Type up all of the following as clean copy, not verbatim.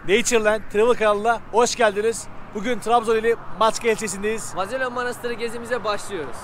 Natureland Travel kanalına hoş geldiniz. Bugün Trabzon ili Maçka ilçesindeyiz. Vazelen Manastırı gezimize başlıyoruz.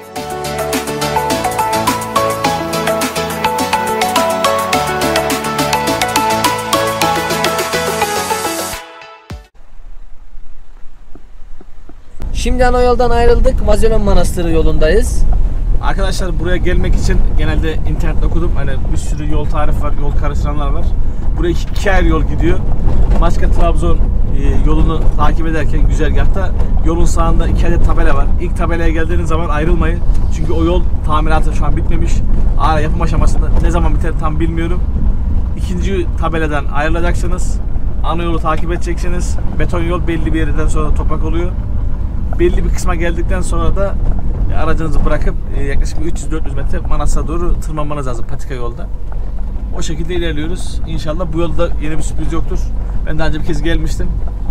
Şimdi ana yoldan ayrıldık. Vazelen Manastırı yolundayız. Arkadaşlar buraya gelmek için genelde internette okudum. Hani bir sürü yol tarifi var, yol karıştıranlar var. Buraya iki ayrı yol gidiyor. Maçka Trabzon yolunu takip ederken güzergahta yolun sağında iki adet tabela var. İlk tabelaya geldiğiniz zaman ayrılmayın. Çünkü o yol tamiratı şu an bitmemiş. Hala yapım aşamasında, ne zaman biter tam bilmiyorum. İkinci tabeladan ayrılacaksınız. Ana yolu takip edeceksiniz. Beton yol belli bir yerden sonra toprak oluyor. Belli bir kısma geldikten sonra da aracınızı bırakıp yaklaşık 300-400 metre Manastır'a doğru tırmanmanız lazım patika yolda. O şekilde ilerliyoruz. İnşallah bu yolda yeni bir sürpriz yoktur. Ben daha önce bir kez gelmiştim.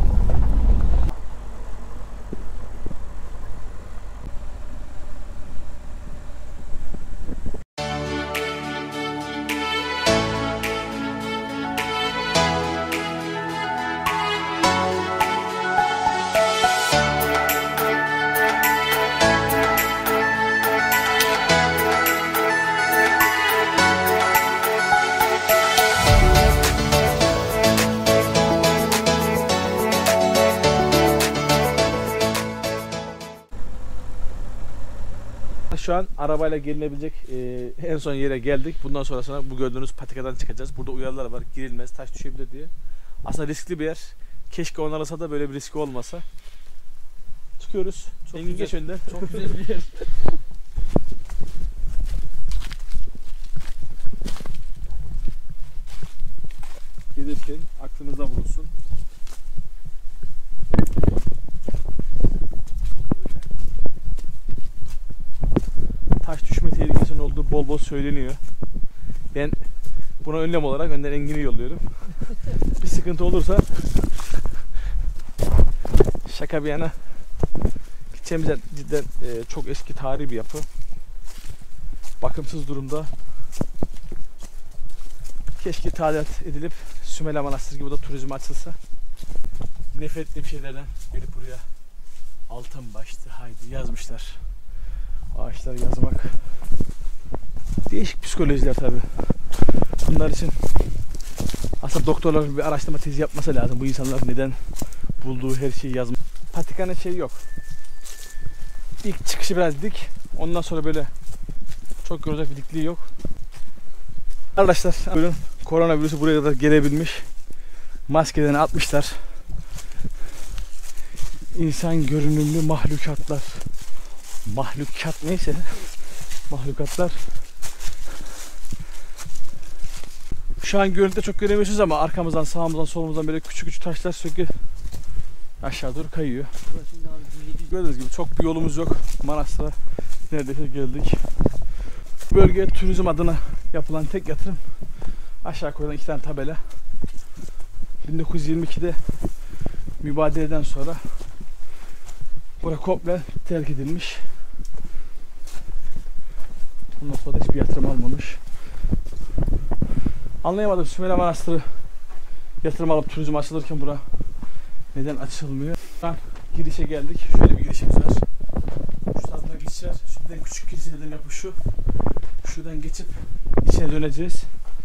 Şu an arabayla gelinebilecek en son yere geldik. Bundan sonrasında bu gördüğünüz patikadan çıkacağız. Burada uyarılar var. Girilmez, taş düşebilir diye. Aslında riskli bir yer. Keşke onarılsa da böyle bir riski olmasa. Çıkıyoruz. Çok Engin geç önden. Çok güzel bir yer. Gelirken aklınıza bulunsun. Taş düşme tehlikesinin olduğu bol bol söyleniyor. Ben buna önlem olarak önden Engin'i yolluyorum. Bir sıkıntı olursa şaka bir yana gideceğimiz yer cidden çok eski tarihi bir yapı. Bakımsız durumda. Keşke tadilat edilip Sümele Manastırı gibi da turizm açılsa. Nefret ettiğim şeylerden gelip buraya altın baştı haydi yazmışlar. Ağaçlar yazmak. Değişik psikolojiler tabi. Bunlar için aslında doktorlar bir araştırma tezi yapması lazım. Bu insanlar neden bulduğu her şeyi yazmış. Patikanın şeyi yok. İlk çıkışı biraz dik. Ondan sonra böyle çok görecek bir dikliği yok. Arkadaşlar bugün koronavirüsü buraya kadar gelebilmiş. Maskelerini atmışlar. İnsan görünümlü mahlukatlar. Mahlukat neyse. Mahlukatlar. Şu an görüntüde çok göremiyorsunuz ama arkamızdan, sağımızdan, solumuzdan böyle küçük küçük taşlar sürekli aşağı doğru kayıyor. Gördüğünüz gibi çok bir yolumuz yok. Manastır'a neredeyse geldik. Bölgeye turizm adına yapılan tek yatırım aşağı koyulan iki tane tabela. 1922'de mübadeleden sonra burası komple terk edilmiş. Bundan sonra da hiçbir yatırım almamış. Anlayamadım, Sümele Manastırı yatırım alıp turizm açılırken bura neden açılmıyor? Şu girişe geldik. Şöyle bir girişimiz var. Şu tarafına geçeceğiz. Şuradan küçük kilise dedim yapı şu. Şuradan geçip içine döneceğiz.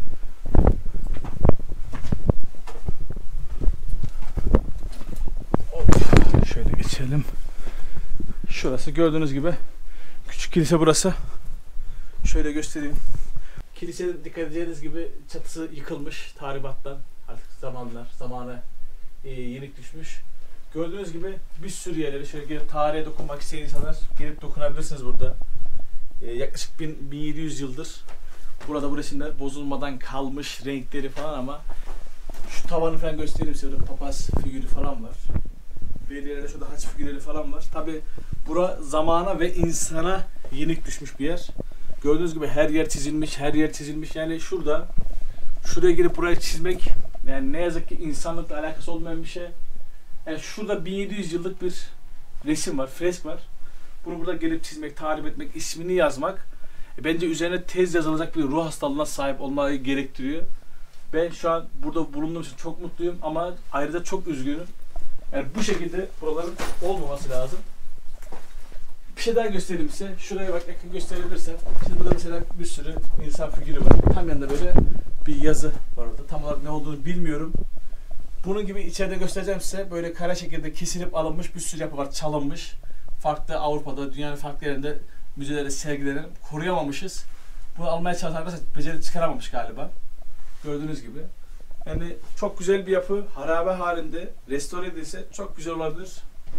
Şöyle geçelim. Şurası gördüğünüz gibi küçük kilise burası. Şöyle göstereyim. Kilise dikkat edeceğiniz gibi çatısı yıkılmış tahribattan. Artık zamana yenik düşmüş. Gördüğünüz gibi bir sürü yerleri şöyle gelip tarihe dokunmak isteyen insanlar gelip dokunabilirsiniz burada. Yaklaşık 1700 yıldır burada bu resimler bozulmadan kalmış renkleri falan ama şu tavanı falan göstereyim size. Papaz figürü falan var. Belli yerlerde şurada haç figürleri falan var. Tabi bura zamana ve insana yenik düşmüş bir yer. Gördüğünüz gibi her yer çizilmiş, her yer çizilmiş. Yani şuraya girip buraya çizmek, yani ne yazık ki insanlıkla alakası olmayan bir şey. Yani şurada 1700 yıllık bir resim var, fresk var. Bunu burada gelip çizmek, tarif etmek, ismini yazmak bence üzerine tez yazılacak bir ruh hastalığına sahip olmayı gerektiriyor. Ben şu an burada bulunduğum için çok mutluyum ama ayrıca çok üzgünüm. Yani bu şekilde buraların olmaması lazım. Bir şey daha göstereyim size. Şuraya bak, yakın gösterebilirsem. Şimdi burada mesela bir sürü insan figürü var. Tam yanında böyle bir yazı var orada. Tam olarak ne olduğunu bilmiyorum. Bunun gibi içeride göstereceğim size. Böyle kare şekilde kesilip alınmış bir sürü yapı var. Çalınmış. Farklı Avrupa'da, dünyanın farklı yerinde müzelerde sergilenen, koruyamamışız. Bunu almaya çalışan arkadaşlar beceri çıkaramamış galiba. Gördüğünüz gibi. Yani çok güzel bir yapı. Harabe halinde. Restore edilse çok güzel olabilir.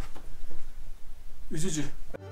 Üzücü.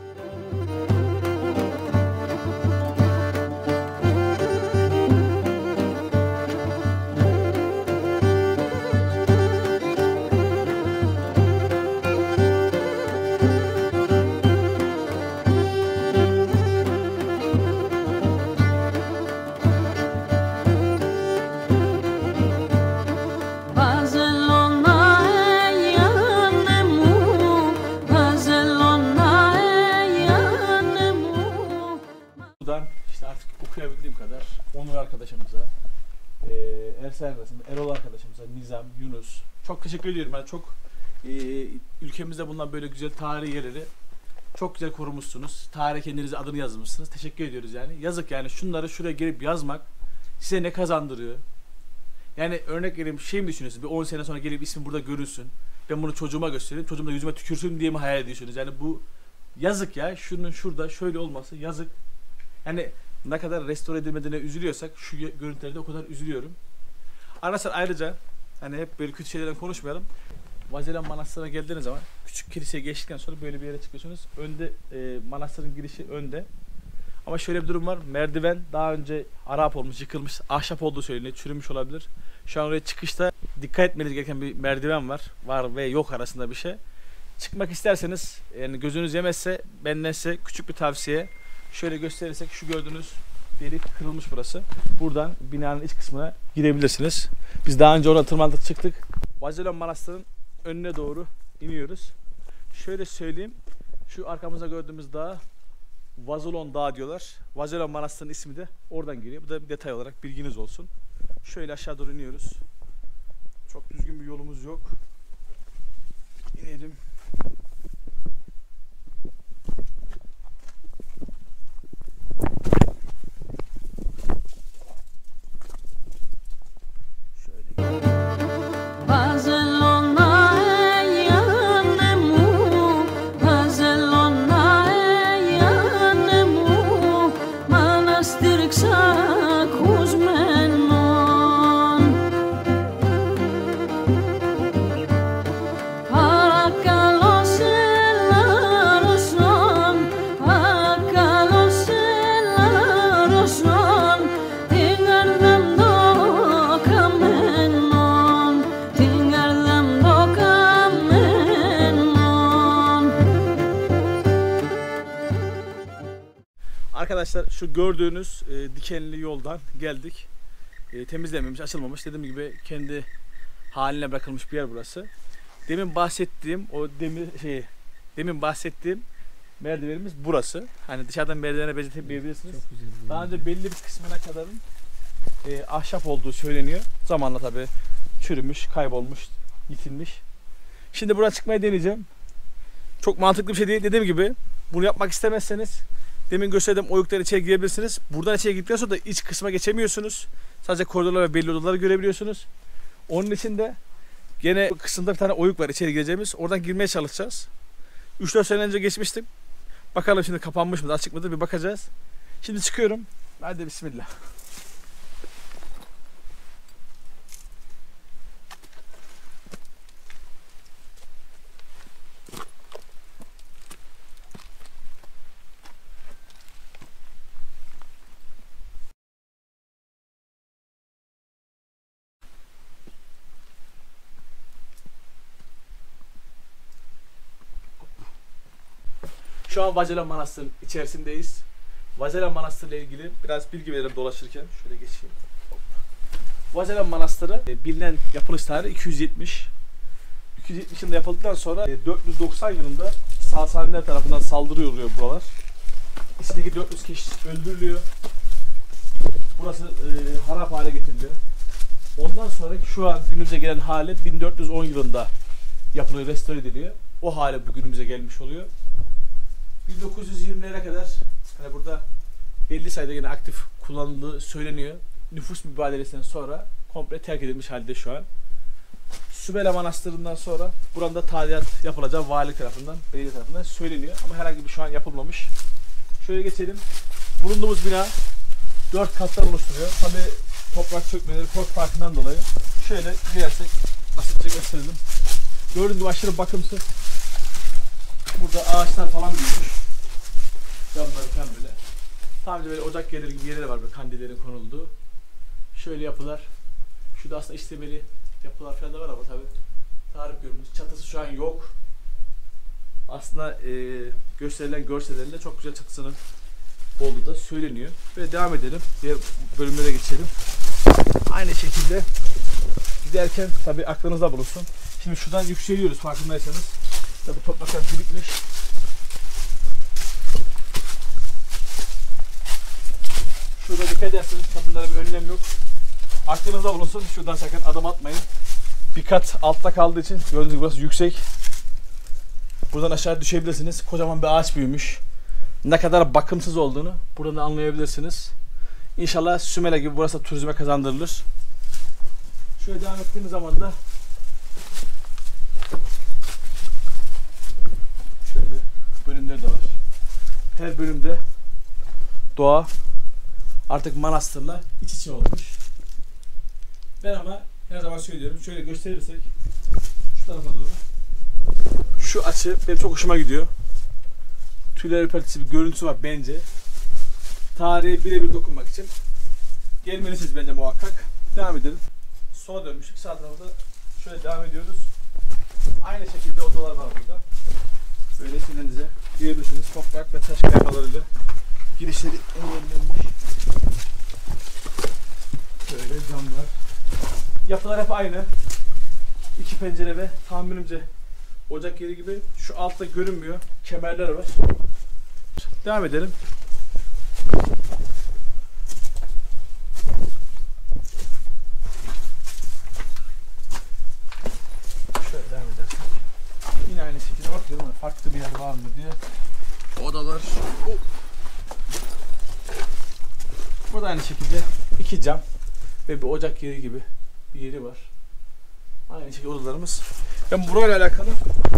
İşte artık okuyabildiğim kadar Onur arkadaşımıza, Ersel arkadaşımıza, Erol arkadaşımıza, Nizam, Yunus çok teşekkür ediyorum. Yani çok ülkemizde bulunan böyle güzel tarihi yerleri çok güzel korumuşsunuz. Tarihe kendinize adını yazmışsınız. Teşekkür ediyoruz yani. Yazık yani şunları şuraya gelip yazmak size ne kazandırıyor? Yani örnek vereyim şey mi düşünüyorsunuz? Bir 10 sene sonra gelip ismi burada görülsün. Ben bunu çocuğuma göstereyim. Çocuğum da yüzüme tükürsün diye mi hayal ediyorsunuz? Yani bu yazık ya. Şunun şurada şöyle olması yazık. Yani ne kadar restore edilmediğine üzülüyorsak şu görüntülerde o kadar üzülüyorum. Arkadaşlar ayrıca hani hep böyle kötü şeylerden konuşmayalım. Vazelon Manastırı'na geldiğiniz zaman küçük kiliseye geçtikten sonra böyle bir yere çıkıyorsunuz. Önde manastırın girişi önde. Ama şöyle bir durum var. Merdiven daha önce harap olmuş, yıkılmış, ahşap olduğu söyleniyor. Çürümüş olabilir. Şu an oraya çıkışta dikkat etmeniz gereken bir merdiven var. Var ve yok arasında bir şey. Çıkmak isterseniz yani gözünüz yemezse benden size küçük bir tavsiye. Şöyle gösterirsek şu gördüğünüz delik kırılmış burası. Buradan binanın iç kısmına girebilirsiniz. Biz daha önce orada tırmandık çıktık. Vazelon Manastırı'nın önüne doğru iniyoruz. Şöyle söyleyeyim. Şu arkamızda gördüğümüz dağ Vazolon Dağı diyorlar. Vazelon Manastırı'nın ismi de oradan geliyor. Bu da bir detay olarak bilginiz olsun. Şöyle aşağı doğru iniyoruz. Çok düzgün bir yolumuz yok. İnelim. Arkadaşlar şu gördüğünüz dikenli yoldan geldik. Temizlenmemiş, açılmamış. Dediğim gibi kendi haline bırakılmış bir yer burası. Demin bahsettiğim merdivenimiz burası. Hani dışarıdan merdivene benzetebilirsiniz. Daha önce belli bir kısmına kadarın ahşap olduğu söyleniyor. Zamanla tabi çürümüş, kaybolmuş, yitilmiş. Şimdi buradan çıkmayı deneyeceğim. Çok mantıklı bir şey değil. Dediğim gibi bunu yapmak istemezseniz demin gösterdiğim oyuktan içeri girebilirsiniz. Buradan içeri girdikten sonra da iç kısma geçemiyorsunuz. Sadece koridorlar ve belli odaları görebiliyorsunuz. Onun için de gene bu kısımda bir tane oyuk var içeri gireceğimiz. Oradan girmeye çalışacağız. 3-4 sene önce geçmiştim. Bakalım şimdi kapanmış mıdır, açık mıdır bir bakacağız. Şimdi çıkıyorum. Hadi bismillah. Şu an Vazelon Manastırı'nın içerisindeyiz. Vazelon Manastırı ile ilgili biraz bilgi verelim dolaşırken. Şöyle geçeyim. Vazelon Manastırı bilinen yapılış tarihi 270. 270 yılında yapıldıktan sonra 490 yılında Sasaniler tarafından saldırı uğruyor buralar. İçindeki 400 kişi öldürülüyor. Burası harap hale getiriliyor. Ondan sonra şu an günümüze gelen hali 1410 yılında yapılıyor, restore ediliyor. O hali bu günümüze gelmiş oluyor. 1920'lere kadar hani burada belli sayıda yine aktif kullanıldığı söyleniyor. Nüfus mübadelesinden sonra komple terk edilmiş halde şu an. Sümele Manastırı'ndan sonra buranda tadilat yapılacağı valilik tarafından, belediye tarafından söyleniyor. Ama herhangi bir şu an yapılmamış. Şöyle geçelim. Bulunduğumuz bina 4 kattan oluşturuyor. Tabi toprak çökmeleri, kod farkından dolayı. Şöyle girersek basitçe gösterelim. Gördüğünüz gibi aşırı bakımsız. Burada ağaçlar falan büyümüş. Camları falan böyle. Tam böyle ocak yerleri gibi yerleri var, böyle kandillerin konulduğu. Şöyle yapılar. Şurada aslında işlemeli yapılar falan da var ama tabi tarih görünüş. Çatısı şu an yok. Aslında gösterilen görsellerinde çok güzel çatısının olduğu da söyleniyor. Ve devam edelim. Diğer bölümlere geçelim. Aynı şekilde giderken tabi aklınızda bulunsun. Şimdi şuradan yükseliyoruz farkındaysanız. Tabi topraklar birikmiş. Şurada dikkat ederseniz bunlara bir önlem yok. Aklınızda bulunsun. Şuradan sakın adım atmayın. Bir kat altta kaldığı için gördüğünüz gibi burası yüksek. Buradan aşağı düşebilirsiniz. Kocaman bir ağaç büyümüş. Ne kadar bakımsız olduğunu buradan anlayabilirsiniz. İnşallah Sümele gibi burası da turizme kazandırılır. Şöyle devam ettiğimiz zaman da şöyle bölümler de var. Her bölümde doğa artık manastırla iç içe olmuş. Ben ama her zaman söylüyorum. Şöyle gösterirsek şu tarafa doğru. Şu açı benim çok hoşuma gidiyor. Tüyler ürpertisi bir görüntüsü var bence. Tarihe birebir dokunmak için gelmelisiniz bence muhakkak. Devam edelim. Sola dönmüştük. Sağ tarafta şöyle devam ediyoruz. Aynı şekilde odalar var burada. Böyle sinirinize girebilirsiniz. Toprak ve taş kayalarıyla girişleri engellenmiş. Böyle camlar. Yapılar hep aynı. İki pencere ve tahminimce ocak yeri gibi. Şu altta görünmüyor. Kemerler var. Devam edelim. Şöyle devam edersek. Yine aynı şekilde bakıyorum. Farklı bir yer var mı diye. Odalar. Burada aynı şekilde iki cam ve bir ocak yeri gibi bir yeri var. Aynı şekilde odalarımız. Ben burayla alakalı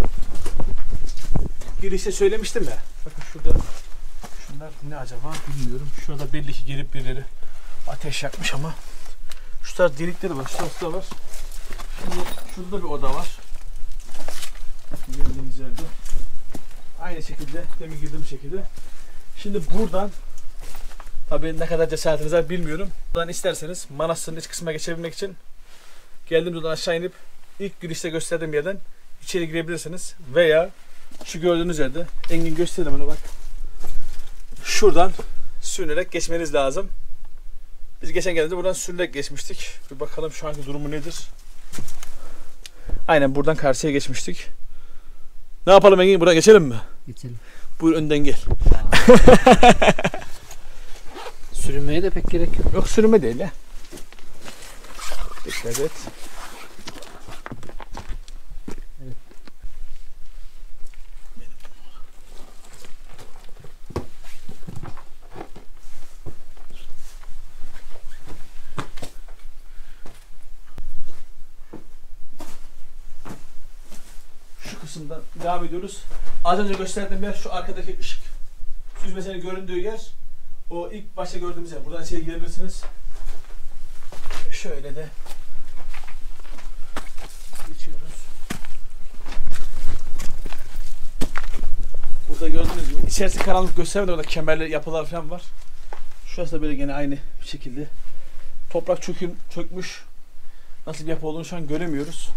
girişte söylemiştim ya. Bakın şurada şunlar ne acaba bilmiyorum. Şurada belli ki gelip birileri ateş yakmış ama şu tarz delikleri var. Şurası da var. Şimdi şurada da bir oda var. Geldiğimiz yerde. Aynı şekilde demin girdiğim şekilde. Şimdi buradan tabii ne kadar cesaretiniz var bilmiyorum. Buradan isterseniz manastırın iç kısmına geçebilmek için geldiğimiz yoldan aşağı inip ilk girişte gösterdiğim yerden içeri girebilirsiniz. Veya şu gördüğünüz yerde Engin gösterdim onu bak. Şuradan sürünerek geçmeniz lazım. Biz geçen geldiğimizde buradan sürünerek geçmiştik. Bir bakalım şu anki durumu nedir. Aynen buradan karşıya geçmiştik. Ne yapalım Engin? Buradan geçelim mi? Geçelim. Buyur önden gel. Sürünmeye de pek gerek yok. Yok sürünme değil ya. Dikkat et. Evet. Şu kısımdan devam ediyoruz. Az önce gösterdiğim yer şu arkadaki ışık süzmesinin göründüğü yer. O ilk başta gördüğümüz yer. Buradan içeri girebilirsiniz. Şöyle de geçiyoruz. Burada gördüğünüz gibi içerisi karanlık göstermedi. Orada kemerli yapılar falan var. Şurası da böyle gene aynı şekilde. Toprak çökmüş. Nasıl bir yapı olduğunu şu an göremiyoruz.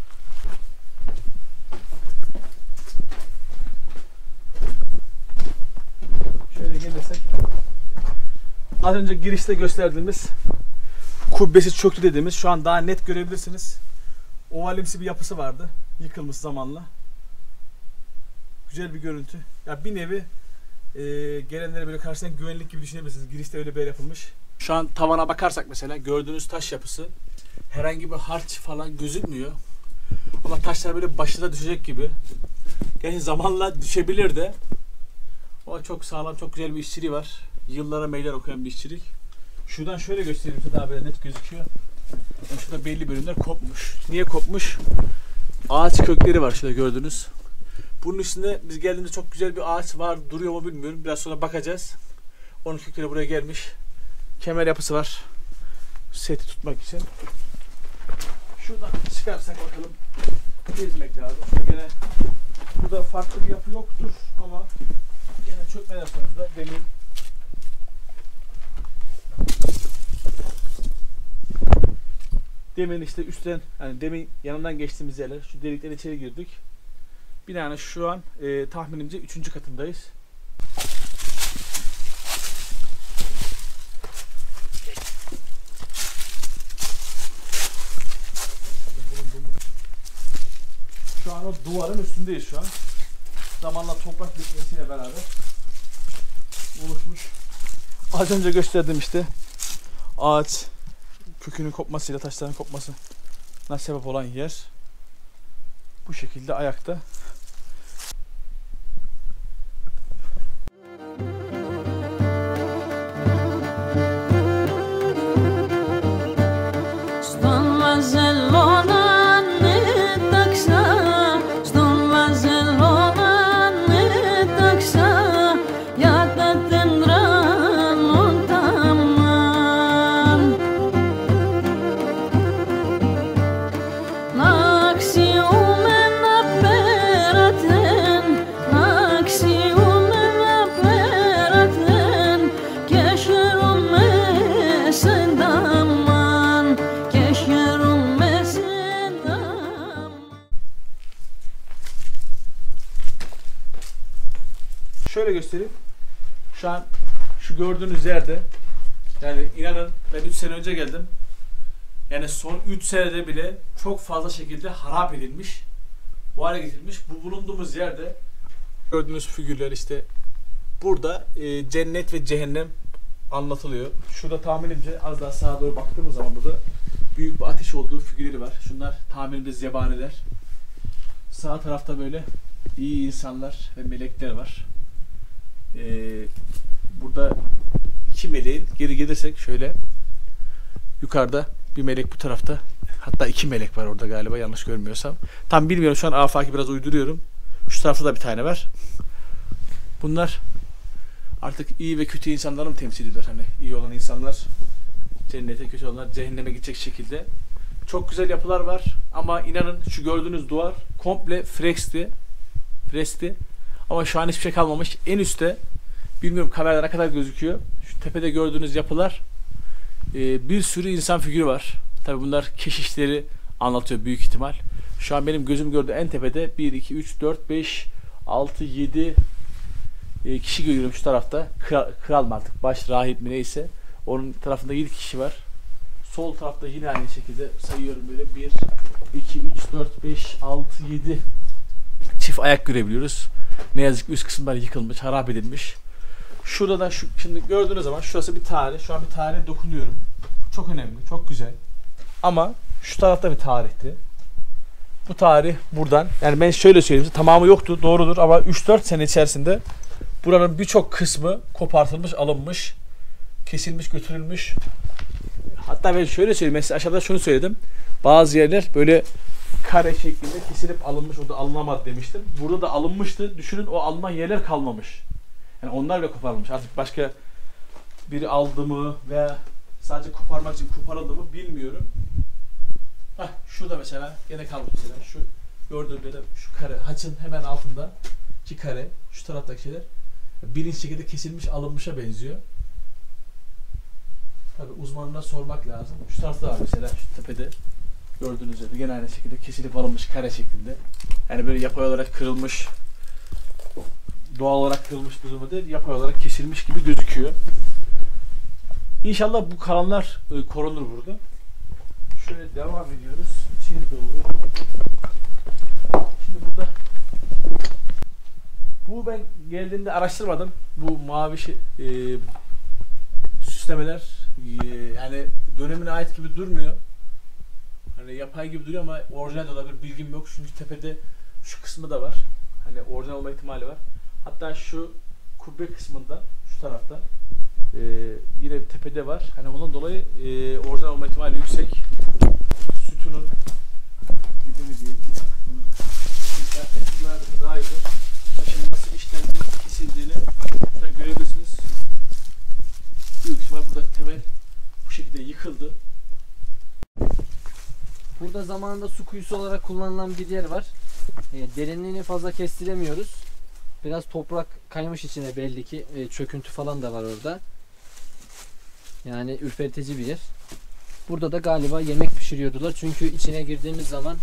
Şöyle gelirsek. Az önce girişte gösterdiğimiz kubbesi çöktü dediğimiz şu an daha net görebilirsiniz. Ovalimsi bir yapısı vardı. Yıkılmış zamanla. Güzel bir görüntü. Ya bir nevi gelenlere böyle karşıdan güvenlik gibi düşünebilirsiniz. Girişte öyle bir yer yapılmış. Şu an tavana bakarsak mesela gördüğünüz taş yapısı Herhangi bir harç falan gözükmüyor. Ama taşlar böyle başına düşecek gibi. Gerçi zamanla düşebilir de. Ama çok sağlam, çok güzel bir işçiliği var. Yıllara meydan okuyan bir işçilik. Şuradan şöyle göstereyim size, daha böyle net gözüküyor. Yani şurada belli bölümler kopmuş. Niye kopmuş? Ağaç kökleri var şurada gördünüz. Bunun üstünde biz geldiğimizde çok güzel bir ağaç var. Duruyor mu bilmiyorum. Biraz sonra bakacağız. Onun kökleri buraya gelmiş. Kemer yapısı var. Seti tutmak için. Şuradan çıkarsak bakalım. Gezmek lazım. Gene burada farklı bir yapı yoktur ama gene çökmeden sonuçta demin işte üstten, hani demin yanından geçtiğimiz yerler, şu delikten içeri girdik. Binanın şu an tahminimce 3. katındayız. Şu an o duvarın üstündeyiz şu an. Zamanla toprak bitmesiyle beraber oluşmuş. Az önce gösterdim işte. Ağaç kökünün kopmasıyla taşların kopmasına sebep olan yer. Bu şekilde ayakta. Şöyle göstereyim. Şu an şu gördüğünüz yerde, yani inanın ben 3 sene önce geldim. Yani son 3 senede bile çok fazla şekilde harap edilmiş, bu hale getirilmiş. Bu bulunduğumuz yerde gördüğünüz figürler işte burada cennet ve cehennem anlatılıyor. Şurada tahminimce az daha sağa doğru baktığımız zaman burada büyük bir ateş olduğu figürleri var. Şunlar tahminimde zebaniler. Sağ tarafta böyle iyi insanlar ve melekler var. Burada 2 meleğin, geri gelirsek şöyle yukarıda bir melek bu tarafta, hatta 2 melek var orada galiba, yanlış görmüyorsam. Tam bilmiyorum, şu an afaki biraz uyduruyorum. Şu tarafta da bir tane var. Bunlar artık iyi ve kötü insanları mı temsil ediyorlar? Hani iyi olan insanlar cennete, kötü olanlar cehenneme gidecek şekilde. Çok güzel yapılar var ama inanın şu gördüğünüz duvar komple freskti. Ama şu an hiçbir şey kalmamış. En üstte, bilmiyorum kamerada ne kadar gözüküyor, şu tepede gördüğünüz yapılar, bir sürü insan figürü var. Tabi bunlar keşişleri anlatıyor büyük ihtimal. Şu an benim gözüm gördüğü en tepede 1, 2, 3, 4, 5, 6, 7 kişi görüyorum şu tarafta. Kral mı artık, baş rahip mi neyse. Onun tarafında 7 kişi var. Sol tarafta yine aynı şekilde sayıyorum böyle 1, 2, 3, 4, 5, 6, 7 çift ayak görebiliyoruz. Ne yazık ki üst kısımlar yıkılmış, harap edilmiş. Şurada da şimdi gördüğünüz zaman şurası bir tarih. Şu an bir tarihe dokunuyorum. Çok önemli, çok güzel. Ama şu tarafta bir tarihti. Bu tarih buradan, yani ben şöyle söyleyeyim size, tamamı yoktu, doğrudur ama 3-4 sene içerisinde buranın birçok kısmı kopartılmış, alınmış, kesilmiş, götürülmüş. Hatta ben şöyle söyleyeyim, mesela aşağıda şunu söyledim. Bazı yerler böyle kare şeklinde kesilip alınmış, o da alınamadı demiştim. Burada da alınmıştı. Düşünün, o alınan yerler kalmamış. Yani onlar bile koparılmış. Artık başka biri aldı mı veya sadece koparmak için koparıldı mı bilmiyorum. Hah, şurada mesela gene kalmış mesela. Şu gördüğüm yerde şu kare, haçın hemen altında ki kare, şu taraftaki şeyler bilinç şekilde kesilmiş, alınmışa benziyor. Tabi uzmanına sormak lazım. Şu tarafta var mesela, şu tepede gördüğünüz gibi gene aynı şekilde kesilip alınmış kare şeklinde. Yani böyle yapay olarak kırılmış, doğal olarak kırılmış bir durum değil, yapay olarak kesilmiş gibi gözüküyor. İnşallah bu kalanlar korunur burada. Şöyle devam ediyoruz. İçeri doğru. Şimdi burada bu ben geldiğimde araştırmadım. Bu mavi süslemeler yani dönemine ait gibi durmuyor. Hani yapay gibi duruyor ama orijinal de olabilir, bilgim yok. Çünkü tepede şu kısmı da var. Hani orijinal olma ihtimali var. Hatta şu kubbe kısmında, şu tarafta yine tepede var. Hani ondan dolayı orijinal olma ihtimali yüksek. Sütunun gibi mi diyeyim? Bunlar daha iyi. Taşın nasıl işlendiğini, kesildiğini şuradan görebilirsiniz. Büyük ihtimal burada temel bu şekilde yıkıldı. Burada zamanında su kuyusu olarak kullanılan bir yer var. Derinliğini fazla kestiremiyoruz. Biraz toprak kaymış içine belli ki. Çöküntü falan da var orada. Yani ürpertici bir yer. Burada da galiba yemek pişiriyordular. Çünkü içine girdiğimiz zaman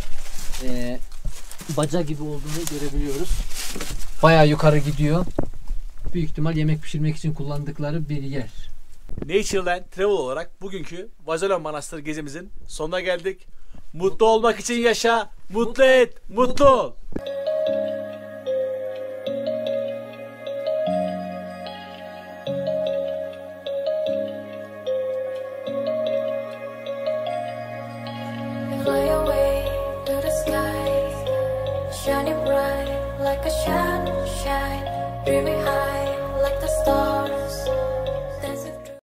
baca gibi olduğunu görebiliyoruz. Bayağı yukarı gidiyor. Büyük ihtimal yemek pişirmek için kullandıkları bir yer. Natureland Travel olarak bugünkü Vazalon Manastırı gezimizin sonuna geldik. Mutlu olmak için yaşa, mutlu et, mutlu ol. Fly away to the skies, shining bright like a shadow shine, dreaming high like the stars.